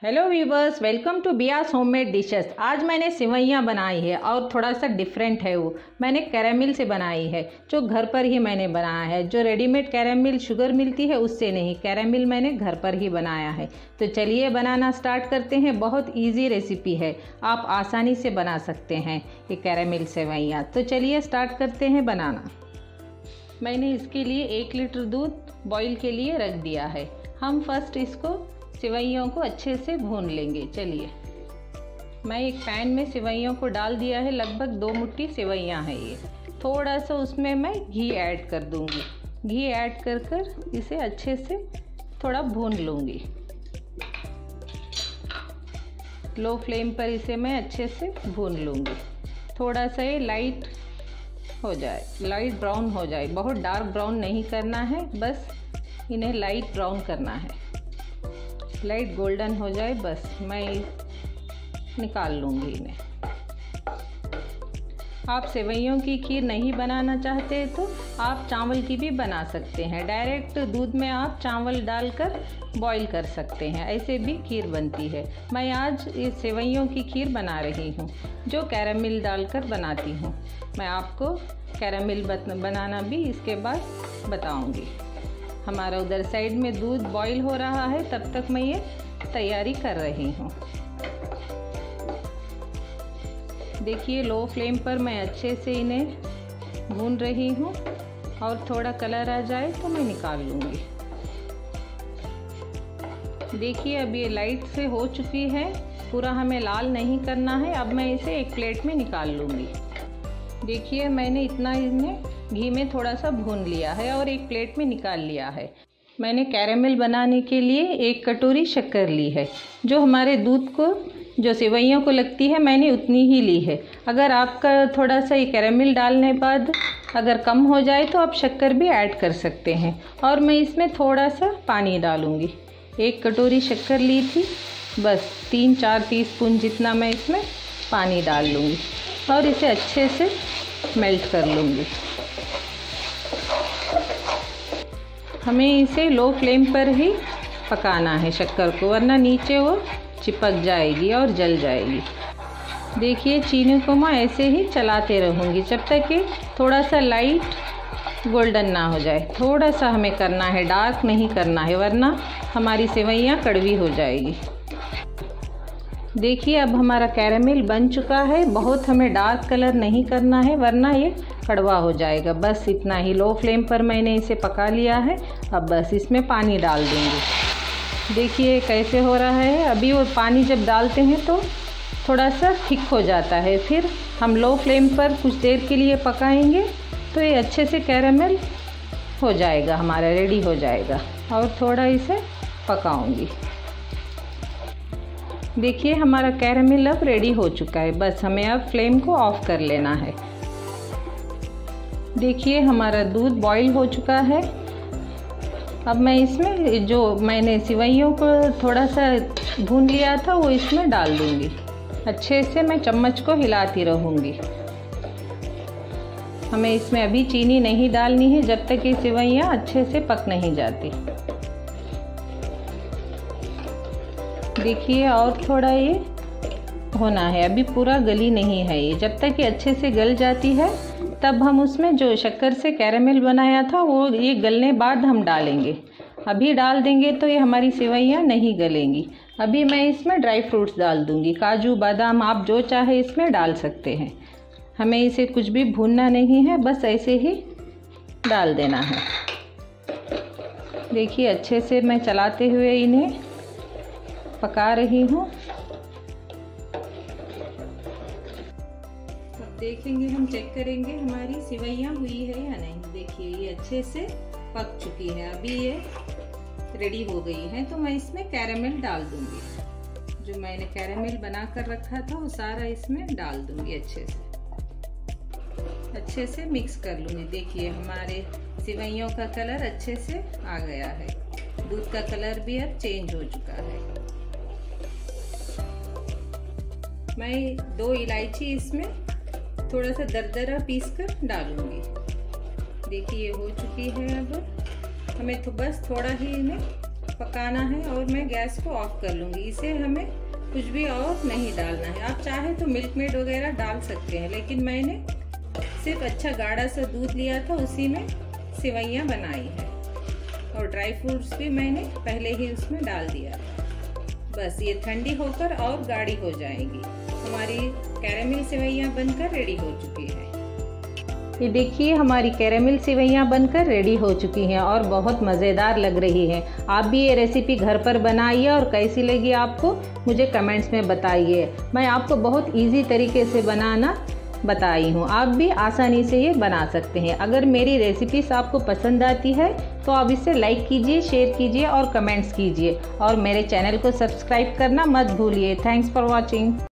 Hello viewers, welcome to Beas homemade dishes. आज मैंने सिवैयाँ बनाई है और थोड़ा सा डिफरेंट है। वो मैंने कैरामिल से बनाई है, जो घर पर ही मैंने बनाया है। जो रेडीमेड कैरामिल शुगर मिलती है उससे नहीं, कैरामिल मैंने घर पर ही बनाया है। तो चलिए बनाना स्टार्ट करते हैं। बहुत इजी रेसिपी है, आप आसानी से बना सकते हैं ये कैरामिल सिवैयाँ। तो चलिए स्टार्ट करते हैं बनाना। मैंने इसके लिए 1 लीटर दूध बॉईल के लिए रख दिया है। हम फर्स्ट इसको सिवैयों को अच्छे से भून लेंगे। चलिए, मैं एक पैन में सिवैयों को डाल दिया है। लगभग 2 मुट्ठी सिवैयाँ हैं ये। थोड़ा सा उसमें मैं घी ऐड कर दूंगी। घी ऐड कर इसे अच्छे से थोड़ा भून लूँगी। लो फ्लेम पर इसे मैं अच्छे से भून लूँगी। थोड़ा सा ये लाइट हो जाए, लाइट ब्राउन हो जाए। बहुत डार्क ब्राउन नहीं करना है, बस इन्हें लाइट ब्राउन करना है। लाइट गोल्डन हो जाए बस, मैं निकाल लूँगी इन्हें। आप सेवइयों की खीर नहीं बनाना चाहते तो आप चावल की भी बना सकते हैं। डायरेक्ट दूध में आप चावल डालकर बॉईल कर सकते हैं, ऐसे भी खीर बनती है। मैं आज इस सेवइयों की खीर बना रही हूँ, जो कैरामिल डालकर बनाती हूँ। मैं आपको कैरामिल बनाना भी इसके बाद बताऊँगी। हमारा उधर साइड में दूध बॉईल हो रहा है, तब तक मैं ये तैयारी कर रही हूँ। देखिए, लो फ्लेम पर मैं अच्छे से इन्हें भून रही हूँ और थोड़ा कलर आ जाए तो मैं निकाल लूँगी। देखिए, अब ये लाइट से हो चुकी है, पूरा हमें लाल नहीं करना है। अब मैं इसे एक प्लेट में निकाल लूँगी। देखिए, मैंने इतना इन्हें घी में थोड़ा सा भून लिया है और एक प्लेट में निकाल लिया है। मैंने कैरामिल बनाने के लिए 1 कटोरी शक्कर ली है। जो हमारे दूध को, जो सेवइयों को लगती है, मैंने उतनी ही ली है। अगर आपका थोड़ा सा ये कैरामिल डालने बाद अगर कम हो जाए तो आप शक्कर भी ऐड कर सकते हैं। और मैं इसमें थोड़ा सा पानी डालूँगी। 1 कटोरी शक्कर ली थी, बस 3-4 टीस्पून जितना मैं इसमें पानी डाल लूँगी और इसे अच्छे से मेल्ट कर लूँगी। हमें इसे लो फ्लेम पर ही पकाना है शक्कर को, वरना नीचे वो चिपक जाएगी और जल जाएगी। देखिए, चीनी को मैं ऐसे ही चलाते रहूँगी जब तक कि थोड़ा सा लाइट गोल्डन ना हो जाए। थोड़ा सा हमें करना है, डार्क नहीं करना है, वरना हमारी सेवइयाँ कड़वी हो जाएगी। देखिए, अब हमारा कैरामिल बन चुका है। बहुत हमें डार्क कलर नहीं करना है, वरना ये कड़वा हो जाएगा। बस इतना ही, लो फ्लेम पर मैंने इसे पका लिया है। अब बस इसमें पानी डाल दूँगी। देखिए कैसे हो रहा है। अभी वो पानी जब डालते हैं तो थोड़ा सा थिक हो जाता है। फिर हम लो फ्लेम पर कुछ देर के लिए पकाएंगे तो ये अच्छे से कैरामिल हो जाएगा, हमारा रेडी हो जाएगा। और थोड़ा इसे पकाऊंगी। देखिए, हमारा कैरामिल अब रेडी हो चुका है। बस हमें अब फ्लेम को ऑफ कर लेना है। देखिए, हमारा दूध बॉईल हो चुका है। अब मैं इसमें जो मैंने सिवइयों को थोड़ा सा भून लिया था वो इसमें डाल दूंगी। अच्छे से मैं चम्मच को हिलाती रहूँगी। हमें इसमें अभी चीनी नहीं डालनी है जब तक ये सिवइयाँ अच्छे से पक नहीं जाती। देखिए, और थोड़ा ये होना है, अभी पूरा गली नहीं है ये। जब तक ये अच्छे से गल जाती है तब हम उसमें जो शक्कर से कैरामिल बनाया था वो ये गलने बाद हम डालेंगे। अभी डाल देंगे तो ये हमारी सेवइयाँ नहीं गलेंगी। अभी मैं इसमें ड्राई फ्रूट्स डाल दूँगी, काजू बादाम आप जो चाहे इसमें डाल सकते हैं। हमें इसे कुछ भी भूनना नहीं है, बस ऐसे ही डाल देना है। देखिए, अच्छे से मैं चलाते हुए इन्हें पका रही हूँ। अब देखेंगे, हम चेक करेंगे हमारी सिवइयाँ हुई है या नहीं। देखिए, ये अच्छे से पक चुकी है। अभी ये रेडी हो गई है तो मैं इसमें कैरामिल डाल दूंगी। जो मैंने कैरामिल बना कर रखा था वो सारा इसमें डाल दूंगी। अच्छे से मिक्स कर लूँगी। देखिए, हमारे सिवइयों का कलर अच्छे से आ गया है। दूध का कलर भी अब चेंज हो चुका है। मैं 2 इलायची इसमें थोड़ा सा दरदरा पीस कर डालूंगी। देखिए, ये हो चुकी है। अब हमें तो बस थोड़ा ही इन्हें पकाना है और मैं गैस को ऑफ कर लूँगी। इसे हमें कुछ भी और नहीं डालना है। आप चाहे तो मिल्क मेड वगैरह डाल सकते हैं, लेकिन मैंने सिर्फ अच्छा गाढ़ा सा दूध लिया था, उसी में सेवइयाँ बनाई है और ड्राई फ्रूट्स भी मैंने पहले ही उसमें डाल दिया। बस ये ठंडी होकर और गाढ़ी हो जाएगी। हमारी कैरेमल सेवइयाँ बनकर रेडी हो चुकी है। ये देखिए हमारी कैरेमल सेवइयाँ बनकर रेडी हो चुकी हैं और बहुत मज़ेदार लग रही है। आप भी ये रेसिपी घर पर बनाइए और कैसी लगी आपको मुझे कमेंट्स में बताइए। मैं आपको बहुत इजी तरीके से बनाना बताई हूँ, आप भी आसानी से ये बना सकते हैं। अगर मेरी रेसिपीज आपको पसंद आती है तो आप इसे लाइक कीजिए, शेयर कीजिए और कमेंट्स कीजिए और मेरे चैनल को सब्सक्राइब करना मत भूलिए। Thanks for watching.